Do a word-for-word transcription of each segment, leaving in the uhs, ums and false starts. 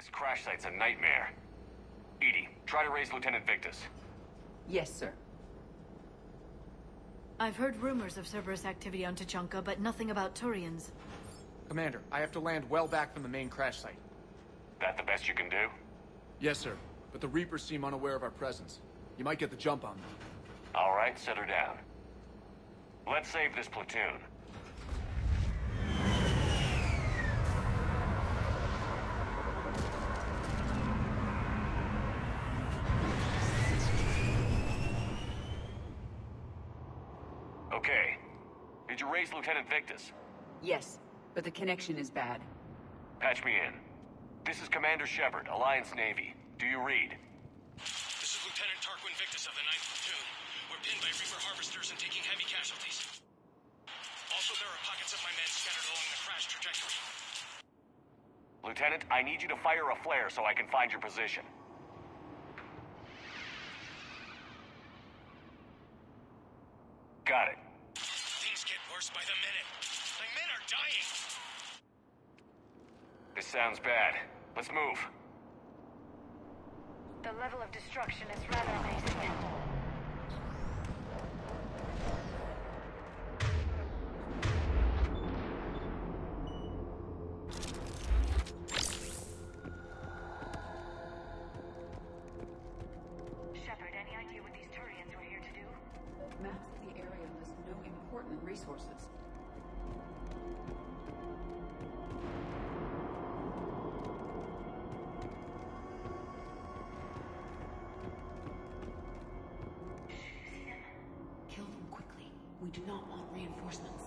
This crash site's a nightmare. Edie, try to raise Lieutenant Victus. Yes, sir. I've heard rumors of Cerberus activity on Tuchanka, but nothing about Turians. Commander, I have to land well back from the main crash site. That the best you can do? Yes, sir. But the Reapers seem unaware of our presence. You might get the jump on them. All right, set her down. Let's save this platoon. Okay. Did you raise Lieutenant Victus? Yes, but the connection is bad. Patch me in. This is Commander Shepard, Alliance Navy. Do you read? This is Lieutenant Tarquin Victus of the ninth Platoon. We're pinned by Reaper harvesters and taking heavy casualties. Also, there are pockets of my men scattered along the crash trajectory. Lieutenant, I need you to fire a flare so I can find your position. Got it. Things get worse by the minute. My men are dying! This sounds bad. Let's move. The level of destruction is rather amazing. Shepard, any idea what these Turians were here to do? Maps of the area list no important resources. Kill them quickly. We do not want reinforcements.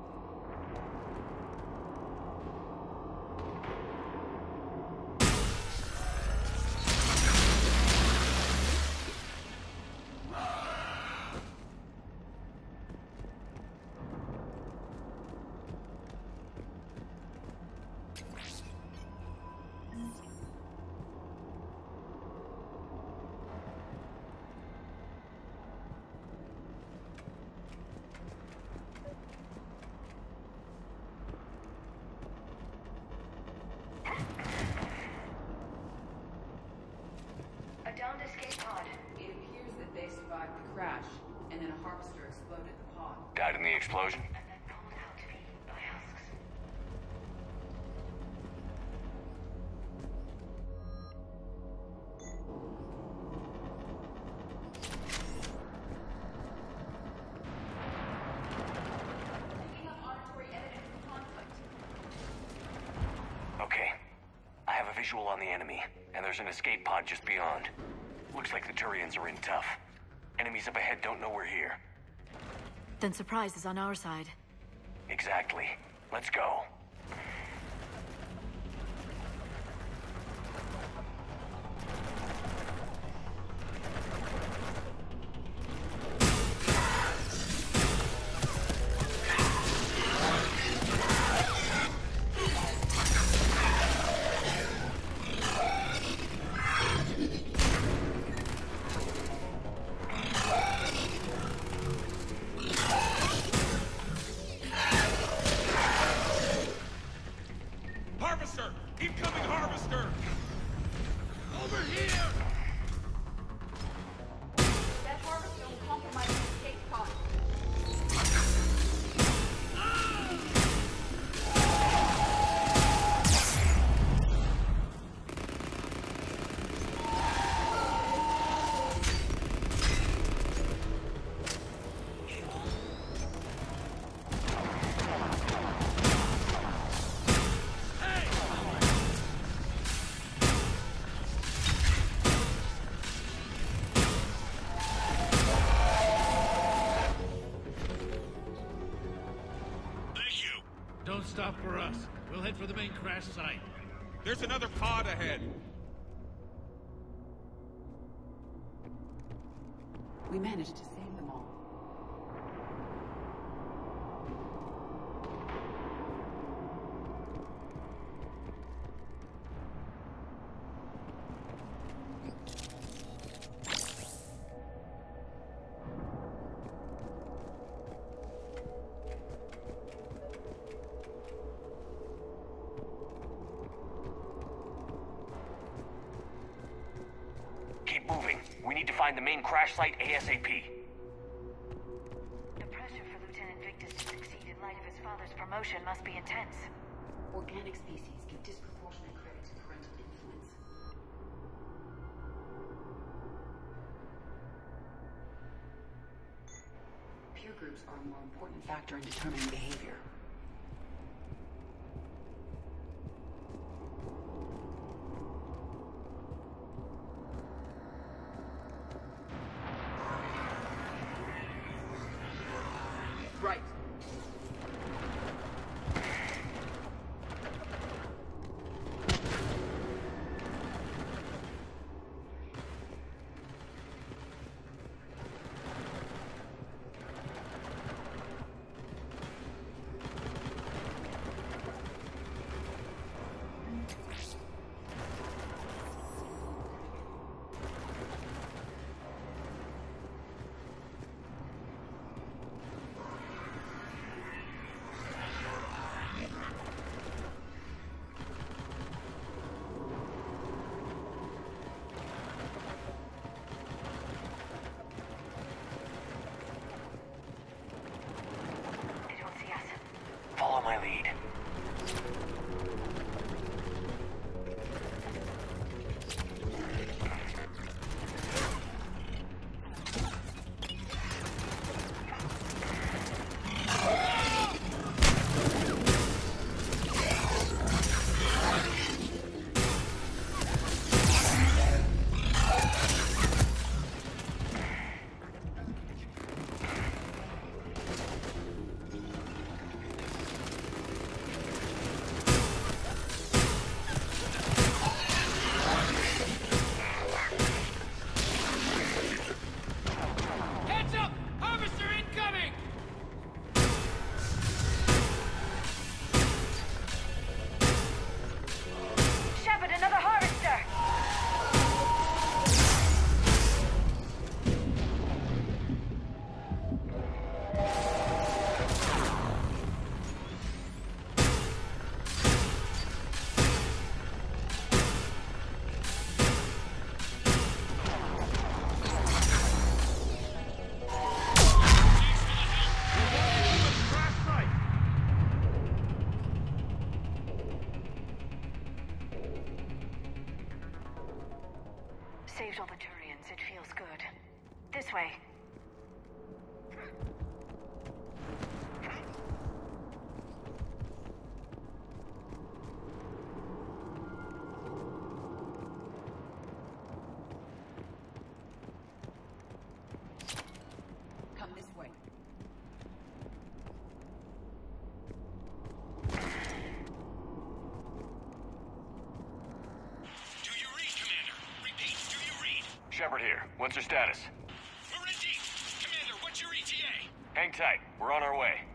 A downed escape pod. It appears that they survived the crash, and then a harvester exploded the pod. Died in the explosion? And then pulled out to be by husks. Picking up auditory evidence of conflict. Okay. I have a visual on the enemy, and there's an escape pod just beyond. Looks like the Turians are in tough. Enemies up ahead don't know we're here. Then surprise is on our side. Exactly. Let's go. Harvester! Incoming harvester! Over here! That harvester will compromise the escape pod. Thank you! Don't stop for us. We'll head for the main crash site. There's another pod ahead! We managed to save them all. need to find the main crash site ASAP. The pressure for Lieutenant Victus to succeed in light of his father's promotion must be intense. Organic species give disproportionate credit to parental influence. Peer groups are a more important factor in determining behavior. Right. Follow my lead. Saved all the Turians. It feels good. This way. Come this way. Shepard here. What's your status? We're in deep. Commander, what's your E T A? Hang tight. We're on our way.